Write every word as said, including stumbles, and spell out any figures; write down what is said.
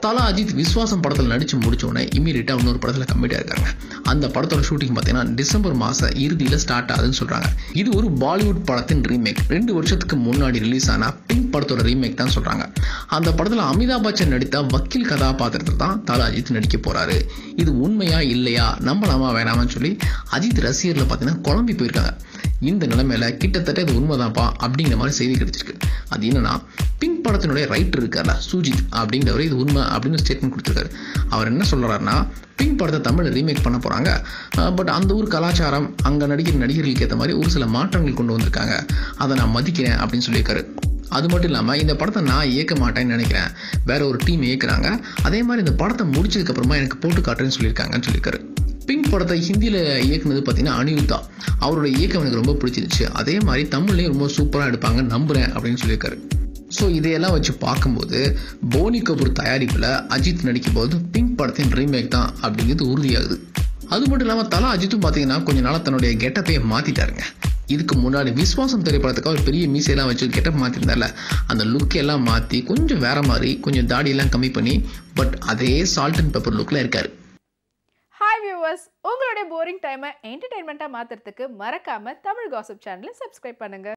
தல அஜித் விஸ்வாசம் படத்தில் நடிச்சு முடிச்ச உடனே இமீடியட்டா இன்னொரு படத்துல கம்மிட்டா இருக்காங்க. அந்த படத்தோட ஷூட்டிங் பார்த்தீங்கன்னா டிசம்பர் மாசம் இறுதியில ஸ்டார்ட் ஆகுதுன்னு சொல்றாங்க. இது ஒரு பாலிவுட் படத்தின் ரீமேக். ரெண்டு வருஷத்துக்கு முன்னாடி ரிலீஸ் ஆன பிங்க் படத்தோட ரீமேக் தான் சொல்றாங்க. அந்த படத்துல அமிதாப் பச்சன் நடித்த வக்கீல் கதாபாத்திரத்தில் தான் தல அஜித் நடிக்க போறாரு. இது உண்மையா இல்லையா, நம்பலாமா வேணாமான்னு சொல்லி அஜித் ரசிகர்ல பார்த்தீங்கன்னா குழம்பி போயிருக்காங்க. இந்த நிலைமையில கிட்டத்தட்ட இது உண்மைதான்ப்பா அப்படிங்கிற மாதிரி செய்தி கிடைச்சிருக்கு. அது என்னன்னா, பிங்க் படத்தினுடைய ரைட்டர் இருக்கார்ல சுஜித் அப்படிங்கிறவர் இது உண்மை அப்படின்னு ஸ்டேட்மெண்ட் கொடுத்துருக்காரு. அவர் என்ன சொல்றாருன்னா, பிங்க் படத்தை தமிழ் ரீமேக் பண்ண போறாங்க, பட் அந்த ஊர் கலாச்சாரம் அங்கே நடிக்கிற நடிகர்களுக்கு ஏற்ற மாதிரி ஒரு சில மாற்றங்கள் கொண்டு வந்திருக்காங்க, அதை நான் மதிக்கிறேன் அப்படின்னு சொல்லியிருக்காரு. அது மட்டும் இல்லாமல் இந்த படத்தை நான் இயக்க மாட்டேன்னு நினைக்கிறேன், வேற ஒரு டீம் இயக்குறாங்க, அதே மாதிரி இந்த படத்தை முடிச்சதுக்கு அப்புறமா எனக்கு போட்டு காட்டுறேன்னு சொல்லியிருக்காங்கன்னு சொல்லியிருக்காரு. பிங்க் படத்தை ஹிந்தியில் இயக்குனது பார்த்தீங்கன்னா அனிருத்தா. அவரோட இயக்கம் எனக்கு ரொம்ப பிடிச்சிருச்சு, அதே மாதிரி தமிழ்லையும் ரொம்ப சூப்பராக எடுப்பாங்க நம்புறேன் அப்படின்னு சொல்லியிருக்காரு. ஸோ இதையெல்லாம் வச்சு பார்க்கும்போது போனி கபூர் தயாரிப்பில் அஜித் நடிக்கும் போது பிங்க் படத்தின் ரீமேக் தான் அப்படிங்கிறது உறுதியாகுது. அது மட்டும் இல்லாமல் தலா அஜித்தும் பார்த்தீங்கன்னா கொஞ்ச நாளாக தன்னுடைய கெட்டப்பையை மாற்றிட்டாருங்க. இதுக்கு முன்னாடி விஸ்வாசம் திரைப்படத்துக்கு ஒரு பெரிய மீசையெல்லாம் வச்சு கெட்டப் மாற்றிருந்தார்ல, அந்த லுக்கெல்லாம் மாற்றி கொஞ்சம் வேற மாதிரி கொஞ்சம் தாடியெல்லாம் கம்மி பண்ணி பட் அதே சால்ட் அண்ட் பெப்பர் லுக்கில் இருக்காரு. ஹாய் வியூவர்ஸ், உங்களுடைய போரிங் டைமை என்டர்டைன்மெண்ட்டாக மாற்றுறதுக்கு மறக்காமல் தமிழ் காசிப் சேனலை சப்ஸ்கிரைப் பண்ணுங்கள்.